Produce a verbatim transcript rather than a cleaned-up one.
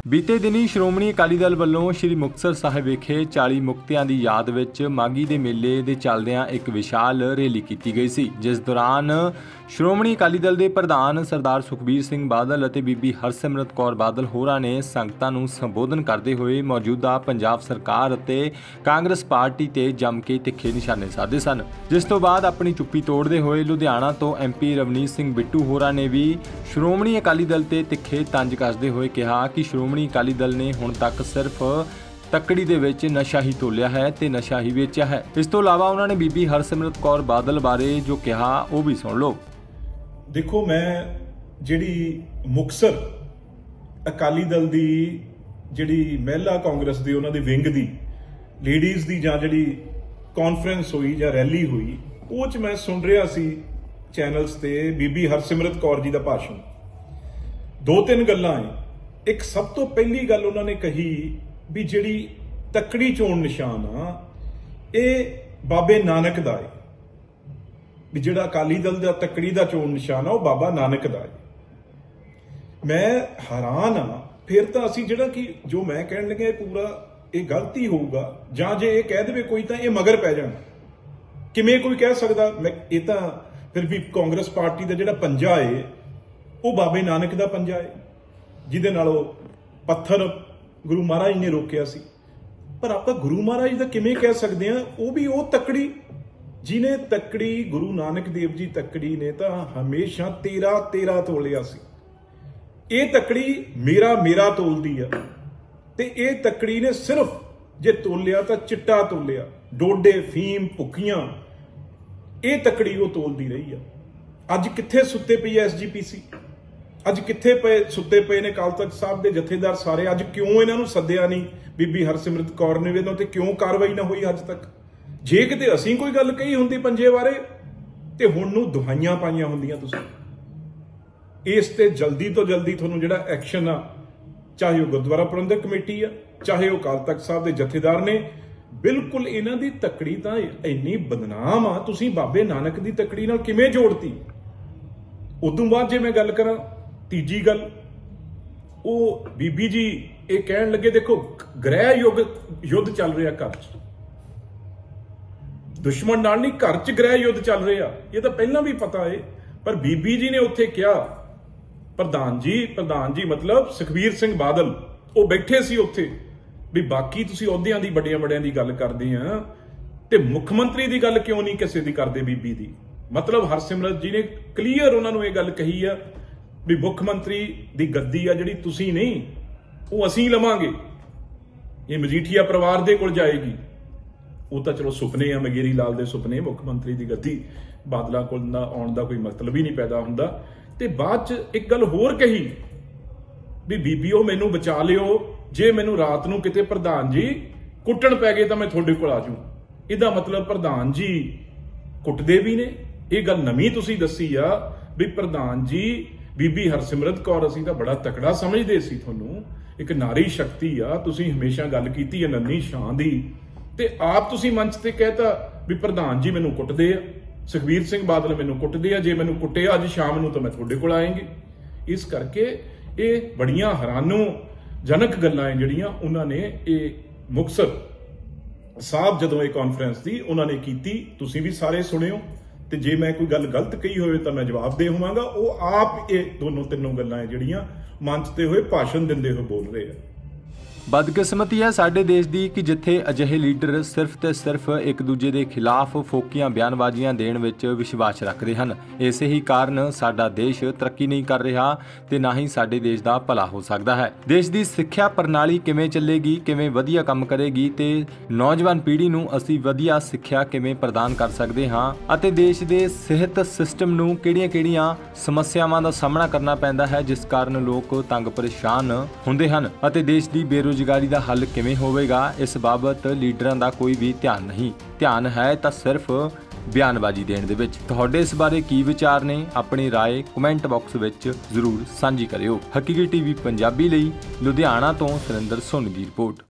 बीते दिनी श्रोमणी अकाली दल ਵੱਲੋਂ श्री मुक्तसर साहिब विखे चाली मुक्तियां की याद विच माघी दे मेले दे चलदियां एक विशाल रैली की गई सी, जिस दौरान श्रोमणी अकाली दल के प्रधान सरदार सुखबीर सिंह बादल और बीबी हरसिमरत कौर बादल होरां ने संगतां नूं संबोधन करते हुए मौजूदा पंजाब सरकार और कांग्रेस पार्टी ते जम के तिखे निशाने साधे सन। जिस तो बाद अपनी चुप्पी तोड़ते हुए लुधियाना तो एम पी रवनीत सिंह बिट्टू होरां ने भी श्रोमणी अकाली दल ते तिखे तंज कसदे हुए कहा कि श्रोमणी अकाली दल ने हुण तक सिर्फ तकड़ी दे विच नशा ही तोलिया है ते नशा ही वेचिया है। इस तो इलावा उन्होंने बीबी हरसिमरत कौर बादल बारे जो कहा वो भी सुन लो। देखो, मैं जिहड़ी मुक्तसर अकाली दल दी जिहड़ी महिला कांग्रेस दी उन्हां दी विंग दी लेडीज़ दी जां जिहड़ी कॉन्फ्रेंस हुई जां रैली हुई ਉਹ 'ਚ मैं सुन रहा सी चैनल्स ते बीबी हरसिमरत कौर जी दा भाषण। दो तीन गल्लां है। एक सब तो पहली गल उन्होंने कही भी जिहड़ी तकड़ी चोण निशान आ ਇਹ बाबे नानक दा है, भी जिहड़ा अकाली दल दा तकड़ी दा चोण निशान आ ਉਹ बाबा नानक दा है। मैं हैरान हाँ, फिर तो असीं जिहड़ा कि जो मैं कहण लग्या पूरा ये गलती होऊगा जां जे ये कह देवे कोई तां ये मगर पै जाना। किवें कोई कह सकदा? मैं ये तां फिर भी कांग्रेस पार्टी दा जिहड़ा पंजा है वो बाबे नानक दा पंजा है, जिहदे नाल पत्थर गुरु महाराज ने रोकिया सी। पर आपां गुरु महाराज दा किवें कह सकदे हां? वो भी वो तकड़ी जिन्हें तकड़ी गुरु नानक देव जी तकड़ी ने तां हमेशा तेरा तेरा तोलिया सी। ये तकड़ी मेरा मेरा तोलदी आ ते ये तकड़ी ने सिर्फ जे तोलिया तां चिट्टा तोलिया, डोडे फीम भुक्खियां, ये तकड़ी वो तोलदी रही है। अज कित्थे सुत्ते पई है एस जी पी सी? अज कित्थे पे सुत्ते पे ने अकाल तख्त साहब के जथेदार सारे? अज क्यों इन्हों सद्दिया नहीं बीबी हरसिमरत कौर ने इन्हों ते क्यों कार्रवाई ना हुई अज तक? जे किते असीं कोई गल कही हुंदी पंजे बारे ते हुण नूं दुहाइयां पाइयां हुंदियां तुसीं। इस ते जल्दी तो जल्दी तुहानूं जिहड़ा एक्शन आ, चाहे वह गुरुद्वारा प्रबंधक कमेटी आ, चाहे वह अकाल तख्त साहब के जथेदार ने, बिल्कुल इन्हां दी तकड़ी तां इन्नी बदनाम आ, तुसीं बाबे नानक दी तकड़ी नाल किवें जोड़ती? उदों बाद जे मैं गल करां तीजी गल, वो बीबी जी ये कहण लगे, देखो गृह युग युद्ध चल रहा घर च, दुश्मन नाल नहीं घर च गृह युद्ध चल रहा, ये तो पहला भी पता है। पर बीबी जी ने उत्थे क्या, प्रधान जी प्रधान जी मतलब सुखबीर सिंह बादल वो बैठे सी उत्थे भी बाकी तुसीं अहुदियां दी बड़ियां बड़ियां दी गल करदे आ ते मुख मंत्री दी गल क्यों नहीं किसी दी करदे बीबी दी? मतलब हरसिमरत जी ने क्लीयर उन्होंने ये गल कही है भी मुख मंत्री दी गद्दी आ जिहड़ी तुसीं नहीं वो असीं लवांगे, ये मजीठिया परिवार दे कोल जाएगी। वो तो चलो सुपने आ, मगेरी लाल दे सुपने, मुख मंत्री दी गद्दी बादलों कोल आउण दा कोई मतलब ही नहीं पैदा हुंदा। ते बाद च एक गल होर कही भी बीबी ओ मैनू बचा लियो, जे मैनू रात नूं किते प्रधान जी कुट्टण पै गए तो मैं तुहाडे कोल आ जाऊं। इहदा मतलब प्रधान जी कुटदे भी ने। ये गल नवीं तुसीं दसी आ भी प्रधान जी बीबी हरसिमरत कौर असीं तां बड़ा तकड़ा समझदे सी, तुहानूं एक नारी शक्ति आ, तुसीं हमेशा गल कीती है नन्ही शां दी, ते आप तुसीं मंच ते कहता भी प्रधान जी मैनू कुटदे आ, सुखबीर सिंह बादल मैनू कुटदे आ, जे मैनू कुटे अज शाम नूं तां मैं तुहाडे कोल आएंगे। इस करके ये बड़ियां हैरानोजनक गल्लां जिहड़ियां उन्होंने ये मुक्तसर साहब जदों ये कॉन्फ्रेंस दी उन्होंने कीती, तुसीं भी सारे सुणिओ। ते जे मैं कोई गल गलत कही होवे तो मैं जवाब दे होवांगा। वो आप ये दोनों तीनों गल्लां जिहड़ियां मंच ते होए भाषण दिंदे होए बोल रहे हैं। बदकिस्मती है साडे देश दी कि जिथे अजिहे लीडर सिर्फ ते सिर्फ एक दूजे के खिलाफ फोकियां बयानबाजियां देण विच विश्वास रखते हैं। इसे ही कारण साडा देश तरक्की नहीं कर रहा ते ना ही साडे देश का भला हो सकता है। देश की सिक्ख्या प्रणाली किवें चलेगी, किवें वधिया काम करेगी ते नौजवान पीढ़ी नूं असीं वधिया सिक्ख्या किवें प्रदान कर सकते हाँ अते देश के सिहत सिस्टम नूं किहड़ियां-किहड़ियां समस्यावां दा सामना करना पैंदा है, जिस कारण लोग तंग परेशान हुंदे हन अते देश की बेरोज़गारी बेरोजगारी का हल किवें होवेगा, इस बाबत लीडरां दा कोई भी ध्यान नहीं। ध्यान है तो सिर्फ बयानबाजी देण दे विच। तुहाडे इस बारे की विचार ने? अपनी राय कमेंट बॉक्स विच जरूर साझी करियो। हकीकत टीवी पंजाबी लई लुधियाना तो सुरिंदर सोनी दी रिपोर्ट।